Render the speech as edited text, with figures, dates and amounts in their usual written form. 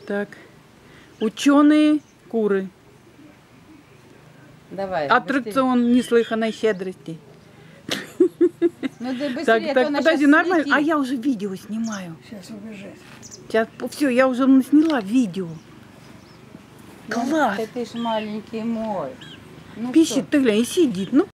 Так. Ученые куры. Давай. Аттракцион неслыханной щедрости. Ну да быстрее, Так, а то так, она подожди, щас нормально. слетит. А я уже видео снимаю. Сейчас убежит. Сейчас, все, я уже сняла видео. Ну, Класс. ты ж маленький мой. Ну Пищит, что? ты глянь, и сидит. Ну,